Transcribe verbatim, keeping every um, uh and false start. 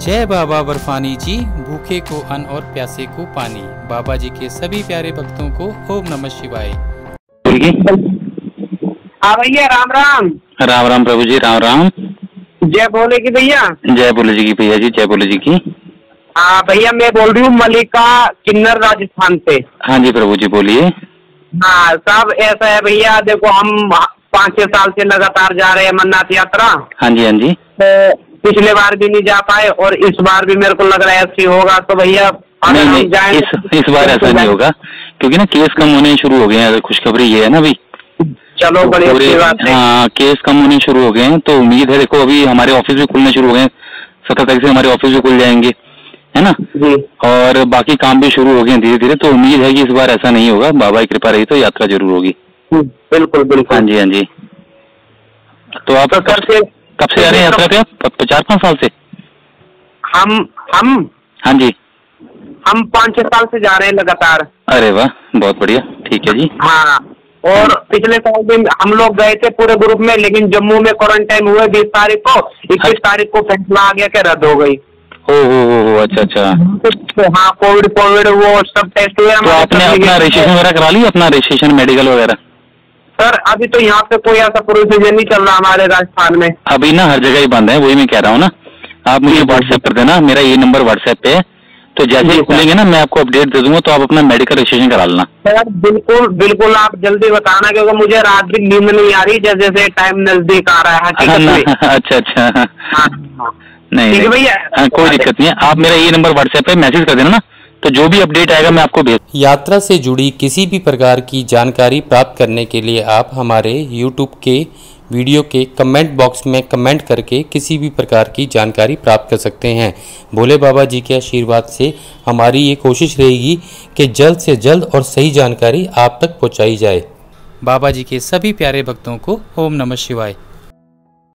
जय बाबा बर्फानी जी, भूखे को अन्न और प्यासे को पानी। बाबा जी के सभी प्यारे भक्तों को ओम नमः शिवाय। हाँ भैया, राम राम। राम राम प्रभु जी, राम राम। जय बोले की भैया। जय बोले जी की भैया जी, जय बोले जी की। हाँ भैया, मैं बोल रही हूँ मलिका, किन्नर, राजस्थान से। हाँ जी प्रभु जी, बोलिए। हाँ सब ऐसा है भैया, देखो हम पाँच छह साल से लगातार जा रहे हैं अमरनाथ यात्रा। हाँ जी हाँ जी। तो पिछले बार भी नहीं जा पाए और इस बार भी मेरे को लग रहा है ऐसी होगा। तो भैया नहीं नहीं, इस इस बार ऐसा नहीं होगा, क्योंकि ना केस कम होने शुरू हो गए हैं। खुशखबरी ये है ना भाई। चलो तो बड़ी अच्छी बात है। हाँ, केस कम होने शुरू हो गए हैं, तो उम्मीद है। देखो अभी हमारे ऑफिस भी खुलने शुरू हो गए हैं, सत्रह तारीख से हमारे ऑफिस भी खुल जाएंगे, है ना जी। और बाकी काम भी शुरू हो गए हैं धीरे धीरे। तो उम्मीद है कि इस बार ऐसा नहीं होगा। बाबा की कृपा रही तो यात्रा जरूर होगी। बिल्कुल बिल्कुल। हाँ जी हाँ जी। तो आप तो कब से कब से जा रहे हैं यात्रा पे? चार पाँच साल से हम हम हाँ जी, हम पाँच छह साल से जा रहे हैं लगातार। अरे वाह, बहुत बढ़िया, ठीक है जी। हाँ, और पिछले साल भी हम लोग गए थे पूरे ग्रुप में, लेकिन जम्मू में क्वारंटाइन हुए बीस तारीख को। इक्कीस तारीख को फैसला आ गया कि रद्द हो गई। ओ हो हो, अच्छा अच्छा। तो हाँ, कोविड कोविड वो सब टेस्ट हुए। तो आपने अपना रजिस्ट्रेशन वगैरह करा लिया, अपना रजिस्ट्रेशन मेडिकल वगैरह? सर अभी तो यहाँ पे कोई ऐसा प्रोसीजर नहीं चल रहा हमारे राजस्थान में। अभी ना हर जगह ही बंद है, वही मैं कह रहा हूँ ना। आप मुझे व्हाट्सएप कर देना, मेरा ये नंबर व्हाट्सएप पे है। तो जैसे ही खुलेंगे ना, मैं आपको अपडेट दे दूंगा, तो आप अपना मेडिकल रजिस्ट्रेशन करा लेना। सर बिल्कुल बिल्कुल, आप जल्दी बताना, क्योंकि मुझे रात भी नींद नहीं आ रही, जैसे जैसे टाइम नजदीक आ रहा है। अच्छा अच्छा, नहीं नहीं भैया, कोई दिक्कत नहीं है। आप मेरा ये नंबर व्हाट्सएप पे मैसेज कर देना ना, तो जो भी अपडेट आएगा मैं आपको भेज। यात्रा से जुड़ी किसी भी प्रकार की जानकारी प्राप्त करने के लिए आप हमारे यूट्यूब के वीडियो के कमेंट बॉक्स में कमेंट करके किसी भी प्रकार की जानकारी प्राप्त कर सकते हैं। भोले बाबा जी के आशीर्वाद से हमारी ये कोशिश रहेगी कि जल्द से जल्द और सही जानकारी आप तक पहुंचाई जाए। बाबा जी के सभी प्यारे भक्तों को ओम नमः शिवाय।